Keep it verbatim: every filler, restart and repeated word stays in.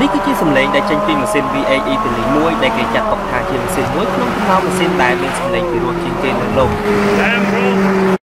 នេះគឺជាសំឡេងដែលចេញពីម៉ាស៊ីន วี เอ็กซ์ อี Tele មួយដែលគេចាត់ទុកថាជាម៉ាស៊ីនមួយក្នុងចំណោមម៉ាស៊ីនដែលមានសំឡេងពីរោះជាងគេនៅលោក